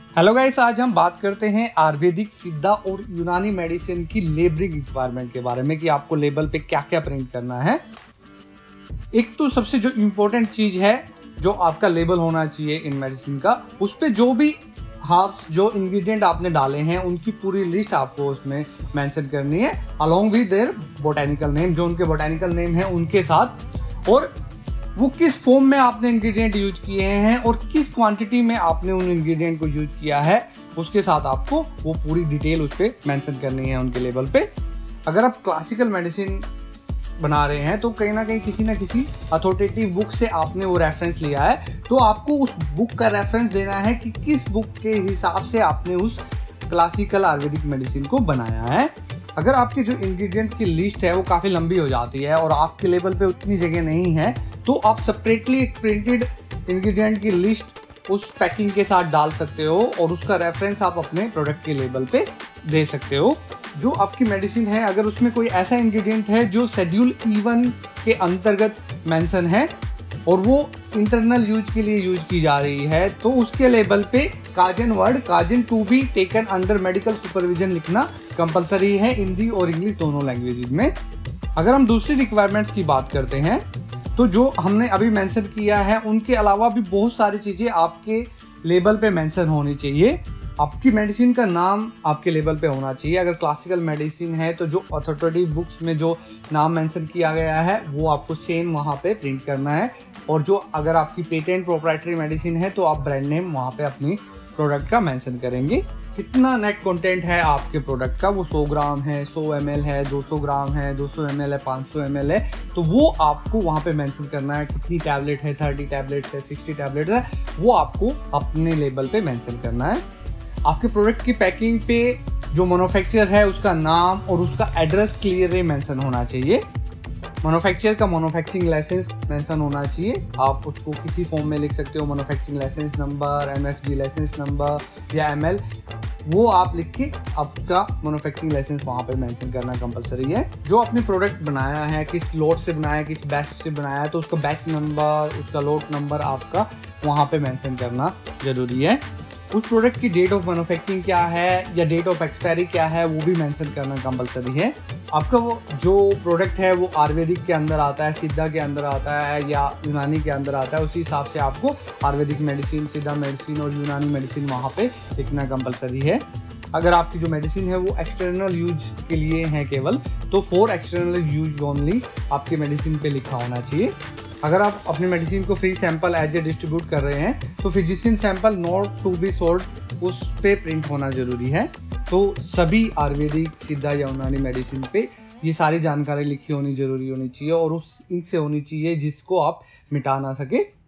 Hello guys, आज हम बात करते हैं आयुर्वेदिक, सिद्धा और यूनानी मेडिसिन की लेबलिंग रिक्वायरमेंट के बारे में कि आपको लेबल पे क्या क्या प्रिंट करना है। एक तो सबसे जो इम्पोर्टेंट चीज है जो आपका लेबल होना चाहिए इन मेडिसिन का, उस पे जो भी जो इंग्रेडिएंट आपने डाले हैं उनकी पूरी लिस्ट आपको उसमें मेंशन करनी है, along with their botanical name, जो उनके बोटेनिकल नेम है उनके साथ, और वो किस फॉर्म में आपने इंग्रेडिएंट यूज किए हैं और किस क्वांटिटी में आपने उन इंग्रेडिएंट को यूज किया है, उसके साथ आपको वो पूरी डिटेल उस पर मेंशन करनी है उनके लेबल पे। अगर आप क्लासिकल मेडिसिन बना रहे हैं तो कहीं ना कहीं किसी ना किसी अथॉरिटेटिव बुक से आपने वो रेफरेंस लिया है, तो आपको उस बुक का रेफरेंस देना है कि किस बुक के हिसाब से आपने उस क्लासिकल आयुर्वेदिक मेडिसिन को बनाया है। अगर आपके जो इंग्रेडिएंट्स की लिस्ट है वो काफ़ी लंबी हो जाती है और आपके लेबल पे उतनी जगह नहीं है, तो आप सेपरेटली एक प्रिंटेड इंग्रेडिएंट की लिस्ट उस पैकिंग के साथ डाल सकते हो और उसका रेफरेंस आप अपने प्रोडक्ट के लेबल पे दे सकते हो। जो आपकी मेडिसिन है, अगर उसमें कोई ऐसा इंग्रेडिएंट है जो शेड्यूल E1 के अंतर्गत मेंशन है और वो इंटरनल यूज के लिए यूज की जा रही है, तो उसके लेबल पे caution word caution to be taken under medical supervision लिखना कंपलसरी है, हिंदी और इंग्लिश दोनों लैंग्वेजेज में। अगर हम दूसरी रिक्वायरमेंट्स की बात करते हैं, तो जो हमने अभी मेंशन किया है उनके अलावा भी बहुत सारी चीज़ें आपके लेबल पे मेंशन होनी चाहिए। आपकी मेडिसिन का नाम आपके लेबल पे होना चाहिए। अगर क्लासिकल मेडिसिन है तो जो अथॉरिटेटिव बुक्स में जो नाम मेंशन किया गया है वो आपको सेम वहाँ पे प्रिंट करना है, और जो अगर आपकी पेटेंट प्रोप्राइटरी मेडिसिन है तो आप ब्रांड नेम वहाँ पे अपनी प्रोडक्ट का मेंशन करेंगे। कितना नेट कंटेंट है आपके प्रोडक्ट का, वो 100 ग्राम है, 100 ml है, 200 ग्राम है, 200 ml है, 500 ml है, तो वो आपको वहाँ पे मेंशन करना है। कितनी टैबलेट है, 30 टैबलेट है, 60 टैबलेट है, वो आपको अपने लेबल पे मेंशन करना है। आपके प्रोडक्ट की पैकिंग पे जो मैन्युफैक्चरर है उसका नाम और उसका एड्रेस क्लियरली मेंशन होना चाहिए। मैन्युफैक्चरर का मैन्युफैक्चरिंग लाइसेंस मेंशन होना चाहिए। आप उसको किसी फॉर्म में लिख सकते हो, manufacturing license number, MFG license number या ML, वो आप लिख के आपका मैन्युफैक्चरिंग लाइसेंस वहाँ पे मेंशन करना कंपलसरी है। जो आपने प्रोडक्ट बनाया है, किस लोट से बनाया है, किस बैच से बनाया है, तो उसका बैच नंबर, उसका लोट नंबर आपका वहाँ पे मेंशन करना जरूरी है। उस प्रोडक्ट की डेट ऑफ मैन्युफैक्चरिंग क्या है या डेट ऑफ एक्सपायरी क्या है वो भी मेंशन करना कंपलसरी है। आपका वो जो प्रोडक्ट है वो आयुर्वेदिक के अंदर आता है, सिद्धा के अंदर आता है या यूनानी के अंदर आता है, उसी हिसाब से आपको आयुर्वेदिक मेडिसिन, सिद्धा मेडिसिन और यूनानी मेडिसिन वहाँ पे लिखना कंपलसरी है। अगर आपकी जो मेडिसिन है वो एक्सटर्नल यूज के लिए है केवल, तो फॉर एक्सटर्नल यूज ओनली आपके मेडिसिन पे लिखा होना चाहिए। अगर आप अपनी मेडिसिन को free sample as a distribute कर रहे हैं तो physician sample not to be sold उस पे प्रिंट होना जरूरी है। तो सभी आयुर्वेदिक, सिद्धा या यूनानी मेडिसिन पे ये सारी जानकारी लिखी होनी जरूरी होनी चाहिए और उस इनसे होनी चाहिए जिसको आप मिटा ना सके।